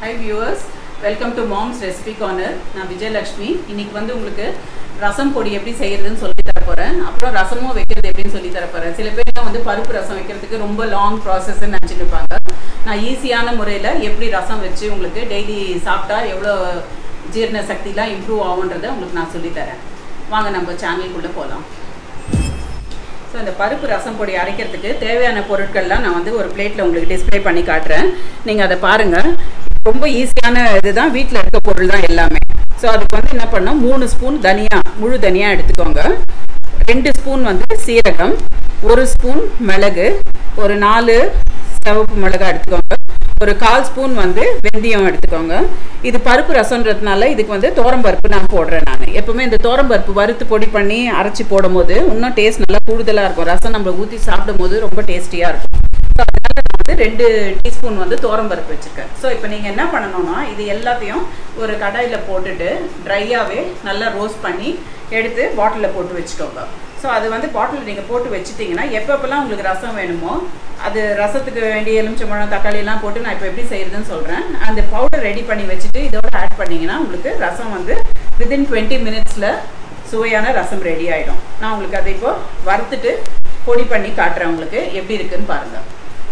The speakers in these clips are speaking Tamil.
Hi viewers, welcome to Mom's Recipe Corner. நான் Vijayalakshmi. இன்னைக்கு வந்து உங்களுக்கு ரசம் பொடி எப்படி செய்யறதுன்னு சொல்லி தர போறேன். அப்புறம் ரசமும் வைக்கிறது எப்படின்னு சொல்லி தர போறேன். சில பேர் வந்து பருப்பு ரசம் வைக்கிறதுக்கு ரொம்ப லாங் process ன்னு நினைச்சிட்டு இருப்பாங்க. நான் ஈஸியான முறையில எப்படி ரசம் வச்சு உங்களுக்கு டெய்லி சாப்பிட்டா எவ்வளவு ஜீரண சக்திலாம் இம்ப்ரூவ் ஆகும்ன்றதை உங்களுக்கு நான் சொல்லி தரேன். வாங்க நம்ம சேனலுக்குள்ள போலாம். So இந்த பருப்பு ரசம் பொடி அரைக்கிறதுக்கு தேவையான பொருட்கள்லாம் நான் வந்து ஒரு பிளேட்ல உங்களுக்கு டிஸ்ப்ளே பண்ணி காட்டுறேன். நீங்க அதை பாருங்க. ரொம்ப ஈஸியான இதுதான், வீட்ல இருக்க பொருள் தான் எல்லாமே. சோ அதுக்கு வந்து என்ன பண்ணனும், 3 ஸ்பூன் தனியா, முழு தனியா எடுத்துக்கோங்க. 2 ஸ்பூன் வந்து சீரகம், 1 ஸ்பூன் மிளகு, ஒரு 4 சிவப்பு மிளகாய் எடுத்துக்கோங்க. ஒரு 1/4 ஸ்பூன் வந்து வெந்தயம் எடுத்துக்கோங்க. இது பருப்பு ரசம்ன்றதுனால இதுக்கு வந்து தோரம்பருப்பு நான் போடுறேன். நான் எப்பவுமே இந்த தோரம்பருப்பு வறுத்து பொடி பண்ணி அரைச்சி போடும்போது இன்னும் டேஸ்ட் நல்லா கூடுதலாக இருக்கும். ரசம் நம்ம ஊற்றி சாப்பிடும்போது ரொம்ப டேஸ்டியாக இருக்கும். ஸோ அதனால நான் வந்து 2 டீஸ்பூன் வந்து தோரம்பருப்பு வச்சுருக்கேன். ஸோ இப்போ நீங்கள் என்ன பண்ணணும்னா, இது எல்லாத்தையும் ஒரு கடாயில் போட்டுட்டு ட்ரையாகவே நல்லா ரோஸ்ட் பண்ணி எடுத்து பாட்டிலில் போட்டு வச்சுக்கோங்க. ஸோ அது வந்து பாட்டில் நீங்கள் போட்டு வச்சுட்டிங்கன்னா எப்பப்பெல்லாம் உங்களுக்கு ரசம் வேணுமோ, அது ரசத்துக்கு வேண்டிய எலுமிச்சம்பழம் தக்காளியெல்லாம் போட்டு நான் இப்போ எப்படி செய்கிறதுன்னு சொல்கிறேன். அந்த பவுடர் ரெடி பண்ணி வச்சுட்டு இதோட ஆட் பண்ணிங்கன்னா உங்களுக்கு ரசம் வந்து வித்தின் 20 மினிட்ஸில் சுவையான ரசம் ரெடி ஆகிடும். நான் உங்களுக்கு அதை இப்போ வறுத்துட்டு பொடி பண்ணி காட்டுறேன், உங்களுக்கு எப்படி இருக்குன்னு பாருங்கள்.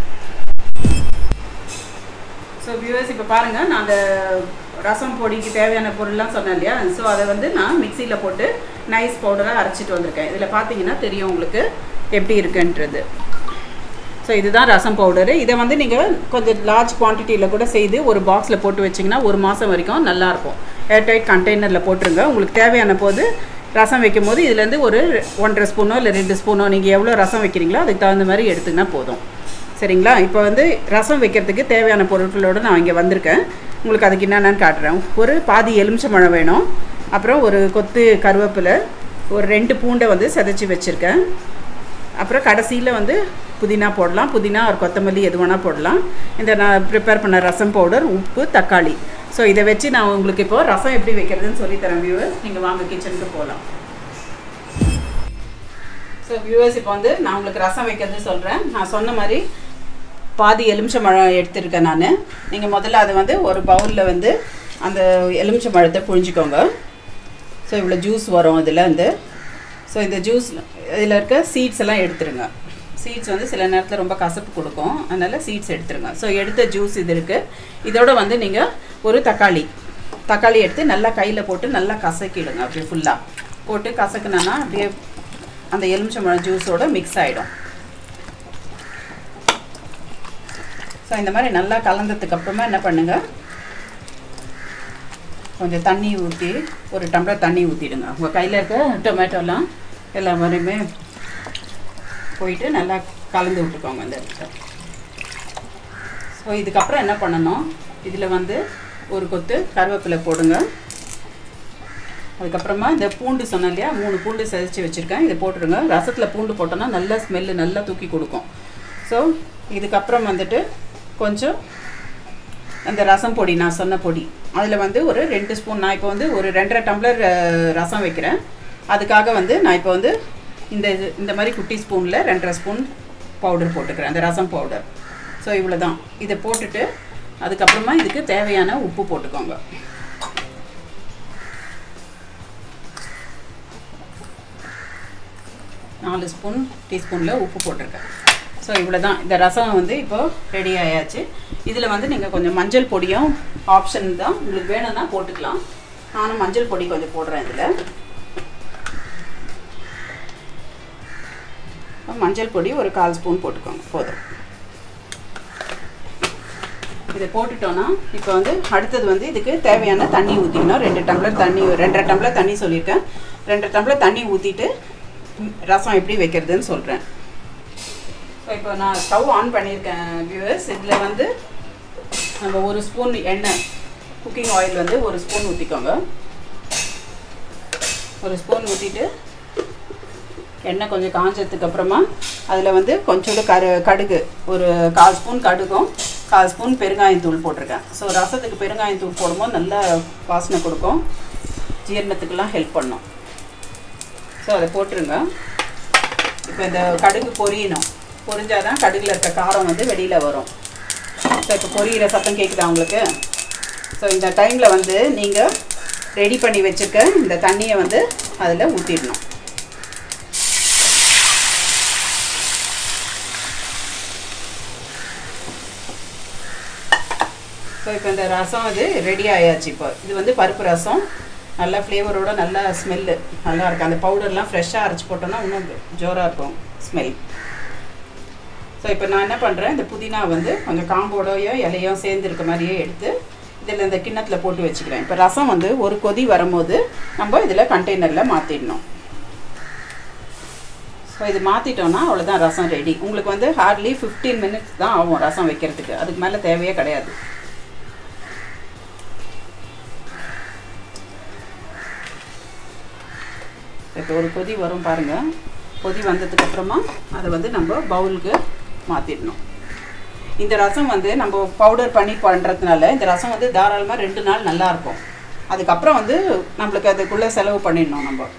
ஸோ வியூவர்ஸ், இப்போ பாருங்கள், நான் அந்த ரசம் பொடிக்கு தேவையான பொருள்லாம் சொன்னேன் இல்லையா. ஸோ அதை வந்து நான் மிக்சியில் போட்டு நைஸ் பவுடராக அரைச்சிட்டு வந்திருக்கேன். இதில் பார்த்தீங்கன்னா தெரியும் உங்களுக்கு எப்படி இருக்குன்றது. ஸோ இதுதான் ரசம் பவுடரு. இதை வந்து நீங்கள் கொஞ்சம் லார்ஜ் குவான்டிட்டியில் கூட செய்து ஒரு பாக்ஸில் போட்டு வச்சிங்கன்னா 1 மாதம் வரைக்கும் நல்லாயிருக்கும். ஏர்டைட் கண்டெய்னரில் போட்டுருங்க. உங்களுக்கு தேவையான போது ரசம் வைக்கும் போது இதுலேருந்து ஒரு 1.5 ஸ்பூனோ இல்லை 2 ஸ்பூனோ நீங்கள் எவ்வளோ ரசம் வைக்கிறீங்களோ அதுக்கு தகுந்த மாதிரி எடுத்துக்கினா போதும். சரிங்களா? இப்போ வந்து ரசம் வைக்கிறதுக்கு தேவையான பொருட்களோடு நான் இங்கே வந்திருக்கேன். உங்களுக்கு அதுக்கு என்னென்னு காட்டுறேன். ஒரு பாதி எலுமிச்சம்பழம் வேணும். அப்புறம் ஒரு கொத்து கருவேப்பிலை, ஒரு 2 பூண்டை வந்து சிதைச்சி வச்சுருக்கேன். அப்புறம் கடைசியில் வந்து புதினா போடலாம். புதினா ஒரு கொத்தமல்லி எது வேணால் போடலாம். இந்த நான் ப்ரிப்பேர் பண்ண ரசம் பவுடர், உப்பு, தக்காளி. ஸோ இதை வச்சு நான் உங்களுக்கு இப்போது ரசம் எப்படி வைக்கிறதுன்னு சொல்லித்தரேன் வியூவர்ஸ். நீங்கள் வாங்க கிச்சனுக்கு போகலாம். ஸோ வியூவர்ஸ், இப்போ வந்து நான் உங்களுக்கு ரசம் வைக்கிறது சொல்கிறேன். நான் சொன்ன மாதிரி பாதி எலுமிச்சம்பழம் எடுத்துருக்கேன் நான். நீங்கள் முதல்ல அதை வந்து ஒரு பவுலில் வந்து அந்த எலுமிச்சம்பழத்தை புழிஞ்சிக்கோங்க. ஸோ இவ்வளோ ஜூஸ் வரும் இதில் வந்து. ஸோ இந்த ஜூஸ் இதில் இருக்க சீட்ஸ் எல்லாம் எடுத்துருங்க. சீட்ஸ் வந்து சில நேரத்தில் ரொம்ப கசப்பு கொடுக்கும், அதனால் சீட்ஸ் எடுத்துருங்க. ஸோ எடுத்த ஜூஸ் இது இருக்குது. இதோட வந்து நீங்கள் ஒரு தக்காளி எடுத்து நல்லா கையில் போட்டு நல்லா கசக்கிடுங்க. அப்படியே ஃபுல்லாக போட்டு கசக்குனா அப்படியே அந்த எலுமிச்சம்பழம் ஜூஸோட மிக்ஸ் ஆகிடும். ஸோ இந்த மாதிரி நல்லா கலந்ததுக்கப்புறமா என்ன பண்ணுங்கள், கொஞ்சம் தண்ணி ஊற்றி ஒரு டம்ளர் தண்ணி ஊற்றிடுங்க. உங்கள் கையில் இருக்க டொமேட்டோலாம் எல்லா மாதிரியுமே போயிட்டு நல்லா கலந்து விட்டுக்கோங்க இந்த இடத்துல. ஸோ இதுக்கப்புறம் என்ன பண்ணணும், இதில் வந்து ஒரு கொத்து கருவேப்பிலை போடுங்க. அதுக்கப்புறமா இந்த பூண்டு சொன்னேன் இல்லையா, 3 பூண்டு சிதைச்சி வச்சுருக்கேன், இதை போட்டுருங்க. ரசத்தில் பூண்டு போட்டோன்னா நல்லா ஸ்மெல்லு நல்லா தூக்கி கொடுக்கும். ஸோ இதுக்கப்புறம் வந்துட்டு கொஞ்சம் அந்த ரசம் பொடி, நான் சொன்ன பொடி, அதில் வந்து ஒரு 2 ஸ்பூன், நான் இப்போ வந்து ஒரு 2.5 டம்ளர் ரசம் வைக்கிறேன். அதுக்காக வந்து நான் இப்போ வந்து இந்த மாதிரி குட்டி ஸ்பூனில் 2.5 ஸ்பூன் பவுடர் போட்டுக்கிறேன், அந்த ரசம் பவுடர். ஸோ இவ்வளோ தான். இதை போட்டுட்டு அதுக்கப்புறமா இதுக்கு தேவையான உப்பு போட்டுக்கோங்க. டீஸ்பூனில் உப்பு போட்டிருக்கேன். ஸோ இவ்வளோ தான். இந்த ரசம் வந்து இப்போது ரெடி ஆயாச்சு. இதில் வந்து நீங்கள் கொஞ்சம் மஞ்சள் பொடியும் ஆப்ஷன் தான், உங்களுக்கு வேணும்னா போட்டுக்கலாம். நானும் மஞ்சள் பொடி கொஞ்சம் போடுறேன் இதில். மஞ்சள் பொடி ஒரு 1/4 ஸ்பூன் போட்டுக்கோங்க, போதும். இதை போட்டுட்டோன்னா இப்போ வந்து அடுத்தது வந்து இதுக்கு தேவையான தண்ணி ஊற்றிக்கணும். 2 டம்ளர் தண்ணி, 2.5 டம்ளர் தண்ணி சொல்லியிருக்கேன். 2 டம்ளர் தண்ணி ஊற்றிட்டு ரசம் எப்படி வைக்கிறதுன்னு சொல்கிறேன். ஸோ இப்போ நான் ஸ்டவ் ஆன் பண்ணியிருக்கேன் வியூவர்ஸ். இதில் வந்து நம்ம 1 ஸ்பூன் எண்ணெய், குக்கிங் ஆயில் வந்து 1 ஸ்பூன் ஊற்றிக்கோங்க. 1 ஸ்பூன் ஊற்றிட்டு எண்ணெய் கொஞ்சம் காஞ்சதுக்கப்புறமா அதில் வந்து கொஞ்சோண்டு கடுகு, ஒரு 1/4 ஸ்பூன் கடுகும் 1/4 ஸ்பூன் பெருங்காயத்தூள் போட்டிருக்கேன். ஸோ ரசத்துக்கு பெருங்காயத்தூள் போடும்போது நல்லா வாசனை கொடுக்கும், ஜீரணத்துக்கெல்லாம் ஹெல்ப் பண்ணும். ஸோ அதை போட்டுருங்க. இப்போ இந்த கடுகு பொரியணும். பொரிஞ்சாதான் கடுகுல இருக்க காரம் வந்து வெளியில் வரும். ஸோ இப்போ பொரியிற சத்தம் கேட்குதா உங்களுக்கு? ஸோ இந்த டைமில் வந்து நீங்கள் ரெடி பண்ணி வச்சுருக்க இந்த தண்ணியை வந்து அதில் ஊற்றிடணும். ஸோ இப்போ இந்த ரசம் அது ரெடி ஆயாச்சு. இப்போ இது வந்து பருப்பு ரசம், நல்லா ஃப்ளேவரோட நல்லா ஸ்மெல்லு நல்லா இருக்கும். அந்த பவுடர்லாம் ஃப்ரெஷ்ஷாக அரைச்சி போட்டோன்னா இன்னும் ஜோராக இருக்கும் ஸ்மெல். ஸோ இப்போ நான் என்ன பண்ணுறேன், இந்த புதினா வந்து கொஞ்சம் காம்போடையோ இலையோ சேர்ந்து இருக்க மாதிரியே எடுத்து இதில் இந்த கிண்ணத்தில் போட்டு வச்சுக்கிறேன். இப்போ ரசம் வந்து ஒரு கொதி வரும்போது நம்ம இதில் கண்டெய்னரில் மாற்றிடணும். ஸோ இது மாற்றிட்டோன்னா அவ்வளோதான், ரசம் ரெடி. உங்களுக்கு வந்து ஹார்ட்லி 15 minutes தான் ஆகும் ரசம் வைக்கிறதுக்கு, அதுக்கு மேலே தேவையே கிடையாது. இப்போ ஒரு கொதி வரும் பாருங்கள். கொதி வந்ததுக்கப்புறமா அதை வந்து நம்ம பவுலுக்கு மாற்றிடணும். இந்த ரசம் வந்து நம்ம பவுடர் பண்ணி பண்ணுறதுனால இந்த ரசம் வந்து தாராளமாக 2 நாள் நல்லாயிருக்கும். அதுக்கப்புறம் வந்து நம்மளுக்கு அதுக்குள்ளே செலவு பண்ணிடணும் நம்ம.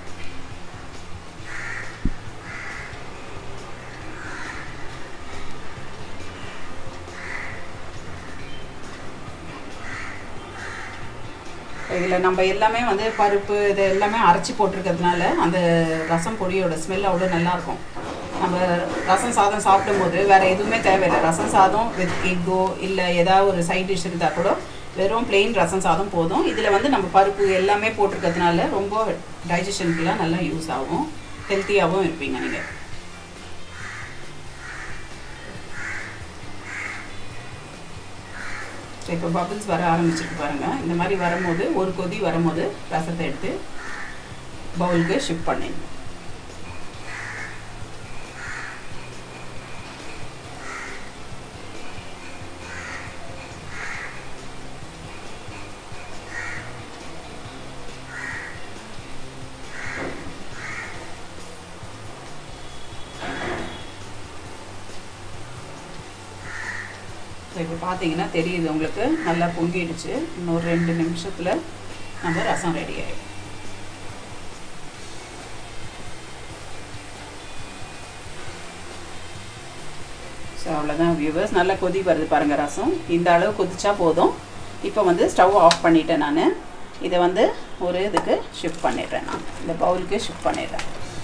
இதில் நம்ம எல்லாமே வந்து பருப்பு இது எல்லாமே அரைச்சி போட்டிருக்கிறதுனால அந்த ரசம் பொடியோட ஸ்மெல் அவ்வளோ நல்லாயிருக்கும். நம்ம ரசம் சாதம் சாப்பிடும்போது வேறு எதுவுமே தேவையில்லை. ரசம் சாதம் வித் எக்கோ இல்லை ஏதாவது ஒரு சைட் டிஷ் இருந்தால் கூட வெறும் பிளெயின் ரசம் சாதம் போதும். இதில் வந்து நம்ம பருப்பு எல்லாமே போட்டிருக்கிறதுனால ரொம்ப டைஜஷனுக்குலாம் நல்லா யூஸ் ஆகும், ஹெல்த்தியாகவும் இருப்பீங்க நீங்கள். இப்போ பபிள்ஸ் வர ஆரம்பிச்சிருக்கு பாருங்கள். இந்த மாதிரி வரும்போது ஒரு கொதி வரும்போது ரசத்தை எடுத்து பவுலுக்கு ஷிஃப்ட் பண்ணிடணும். இப்போ பார்த்தீங்கன்னா தெரியுது உங்களுக்கு, நல்லா பொங்கிடுச்சு. இன்னொரு 2 நிமிஷத்தில் நம்ம ரசம் ரெடி ஆகிடும். ஸோ அவ்வளோதான் வியூவர்ஸ், நல்லா கொதி வருது பாருங்கள் ரசம். இந்த அளவு கொதிச்சா போதும். இப்போ வந்து ஸ்டவ் ஆஃப் பண்ணிவிட்டேன் நான். இதை வந்து ஒரு இதுக்கு ஷிஃப்ட் பண்ணிடுறேன், நான் இந்த பவுலுக்கு ஷிஃப்ட் பண்ணிடுறேன்.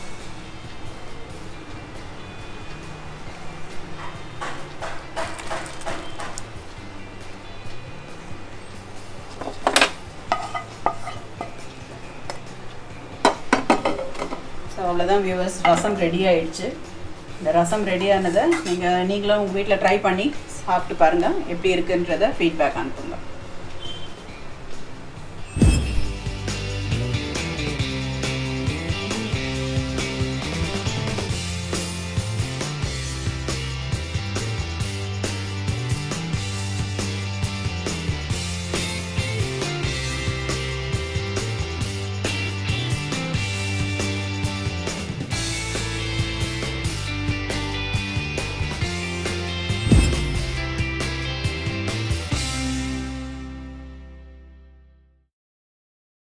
அவ்வளோதான் வியூவர்ஸ், ரசம் ரெடி ஆகிடுச்சு. இந்த ரசம் ரெடியானதை நீங்களும் உங்கள் வீட்டில் ட்ரை பண்ணி சாப்பிட்டு பாருங்கள், எப்படி இருக்குன்றதை ஃபீட்பேக் அனுப்புங்க.